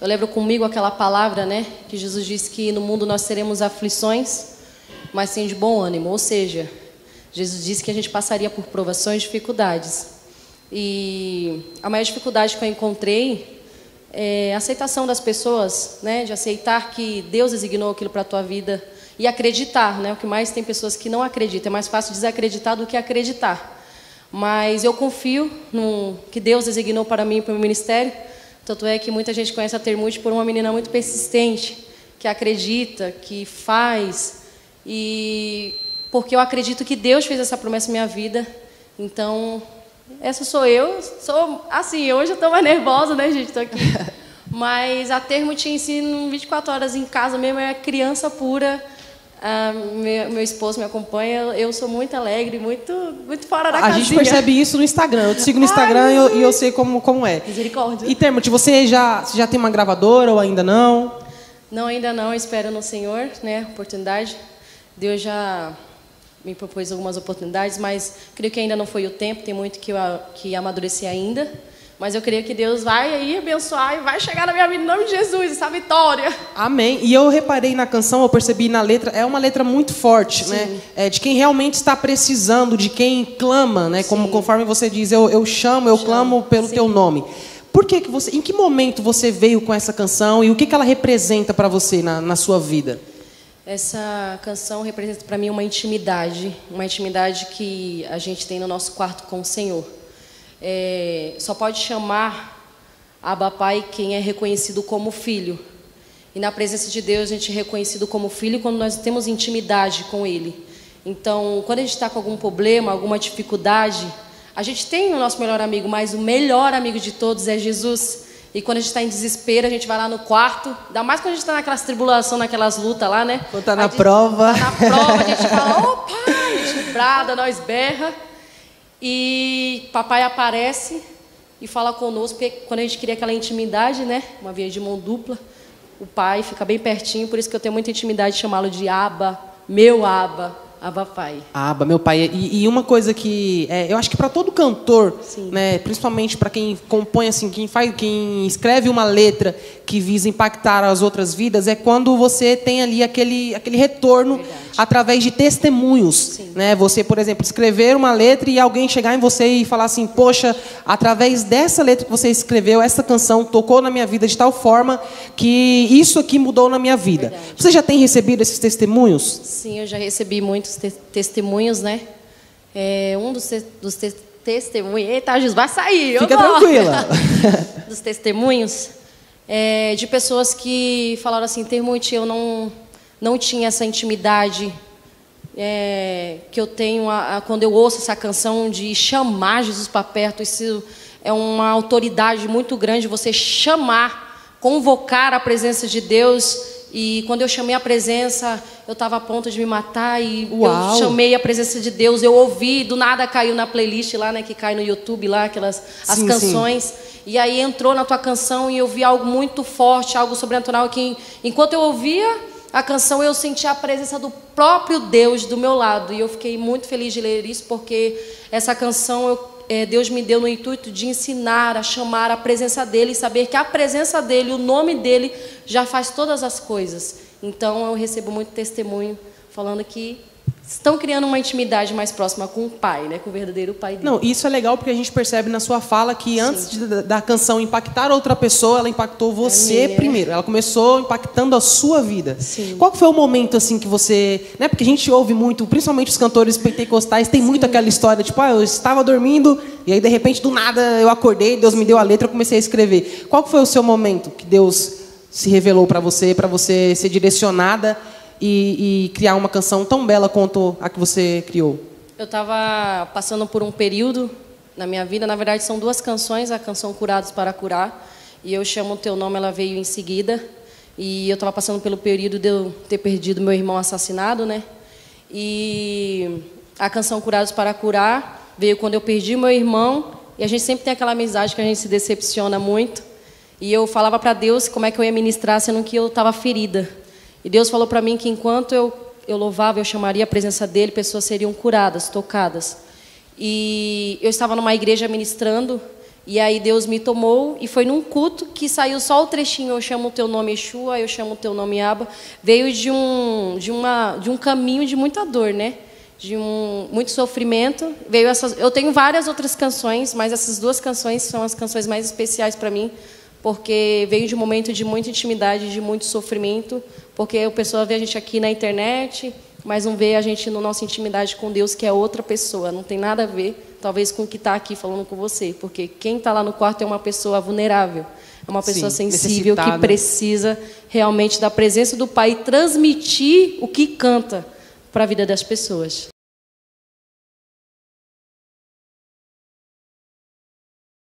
eu levo comigo aquela palavra, né? Que Jesus disse que no mundo nós teremos aflições, mas sim de bom ânimo. Ou seja, Jesus disse que a gente passaria por provações e dificuldades. E a maior dificuldade que eu encontrei é a aceitação das pessoas, né? De aceitar que Deus designou aquilo para a tua vida e acreditar, né? O que mais tem pessoas que não acreditam. É mais fácil desacreditar do que acreditar. Mas eu confio no que Deus designou para mim e para o meu ministério. Tanto é que muita gente conhece a Termute por uma menina muito persistente, que acredita, que faz. E porque eu acredito que Deus fez essa promessa na minha vida. Então, essa sou eu. Sou assim, hoje eu estou mais nervosa, né, gente? Estou aqui. Mas a Termute em si, 24 horas em casa mesmo, é criança pura. Meu esposo me acompanha, eu sou muito alegre, muito fora da casinha. A gente percebe isso no Instagram. Eu te sigo no Instagram e eu sei como é. Misericórdia. E Termute, você já tem uma gravadora ou ainda não? Não, ainda não. Espero no Senhor, né? Oportunidade. Deus já me propôs algumas oportunidades, mas creio que ainda não foi o tempo. Tem muito que amadurecer ainda. Mas eu creio que Deus vai aí abençoar e vai chegar na minha vida em nome de Jesus, essa vitória. Amém. E eu reparei na canção, eu percebi na letra, é uma letra muito forte, né? É de quem realmente está precisando, de quem clama, né? Conforme você diz, eu chamo, eu clamo pelo teu nome. Por que você, em que momento você veio com essa canção e o que ela representa para você na sua vida? Essa canção representa para mim uma intimidade que a gente tem no nosso quarto com o Senhor. Só pode chamar Abba Pai quem é reconhecido como filho. E na presença de Deus a gente é reconhecido como filho quando nós temos intimidade com Ele. Então, quando a gente está com algum problema, alguma dificuldade, a gente tem o nosso melhor amigo, mas o melhor amigo de todos é Jesus. E quando a gente está em desespero, a gente vai lá no quarto, ainda mais quando a gente está naquelas tribulações, naquelas lutas lá, né? Quando está na prova. Tá na prova, a gente fala, ô pai, a gente brada, nós berra. E papai aparece e fala conosco, porque quando a gente queria aquela intimidade, né? Uma via de mão dupla, o pai fica bem pertinho, por isso que eu tenho muita intimidade de chamá-lo de Abba, meu Abba, Abba Pai. Abba, meu pai. E uma coisa que eu acho que para todo cantor, né, principalmente para quem compõe assim, quem escreve uma letra que visa impactar as outras vidas, é quando você tem ali aquele retorno. Verdade. Através de testemunhos, né? Você, por exemplo, escrever uma letra e alguém chegar em você e falar assim, poxa, através dessa letra que você escreveu, essa canção tocou na minha vida de tal forma que isso aqui mudou na minha vida. Verdade. Você já tem recebido esses testemunhos? Sim, eu já recebi muitos testemunhos, né? Um dos testemunhos... Eita, Jesus, vai sair! Fica tranquila. Dos testemunhos de pessoas que falaram assim, Termute, eu não tinha essa intimidade que eu tenho quando eu ouço essa canção de chamar Jesus para perto. Isso é uma autoridade muito grande, você chamar, convocar a presença de Deus. E quando eu chamei a presença, eu estava a ponto de me matar e eu chamei a presença de Deus, eu ouvi, do nada caiu na playlist lá, né, que cai no YouTube lá, as canções. Sim. E aí entrou na tua canção e eu vi algo muito forte, algo sobrenatural que enquanto eu ouvia a canção, eu senti a presença do próprio Deus do meu lado. E eu fiquei muito feliz de ler isso, porque essa canção Deus me deu no intuito de ensinar a chamar a presença dEle e saber que a presença dEle, o nome dEle, já faz todas as coisas. Então, eu recebo muito testemunho falando que estão criando uma intimidade mais próxima com o Pai, né? Com o verdadeiro Pai dele. Não, isso é legal porque a gente percebe na sua fala que antes da canção impactar outra pessoa, ela impactou você primeiro. Ela começou impactando a sua vida. Sim. Qual foi o momento assim que você... né? Porque a gente ouve muito, principalmente os cantores pentecostais, tem muito aquela história, tipo, eu estava dormindo e aí de repente do nada eu acordei, Deus me deu a letra, eu comecei a escrever. Qual foi o seu momento que Deus se revelou para você ser direcionada e criar uma canção tão bela quanto a que você criou? Eu estava passando por um período na minha vida, na verdade são duas canções, a canção Curados para Curar e Eu Chamo o Teu Nome, ela veio em seguida. E eu estava passando pelo período de eu ter perdido meu irmão assassinado, né? E a canção Curados para Curar veio quando eu perdi meu irmão, e a gente sempre tem aquela amizade que a gente se decepciona muito. E eu falava para Deus como é que eu ia ministrar, sendo que eu estava ferida. E Deus falou para mim que enquanto eu louvava, eu chamaria a presença dEle, pessoas seriam curadas, tocadas. E eu estava numa igreja ministrando, E aí Deus me tomou e foi num culto que saiu só o trechinho, eu chamo o teu nome Yeshua, eu chamo o teu nome Abba. Veio de um caminho de muita dor, né? Muito sofrimento. Eu tenho várias outras canções, mas essas 2 canções são as canções mais especiais para mim, porque veio de um momento de muita intimidade, de muito sofrimento, porque a pessoa vê a gente aqui na internet, mas não vê a gente na nossa intimidade com Deus, que é outra pessoa, não tem nada a ver, talvez, com o que está aqui falando com você, porque quem está lá no quarto é uma pessoa vulnerável, é uma pessoa sensível, que precisa realmente da presença do Pai e transmitir o que canta para a vida das pessoas.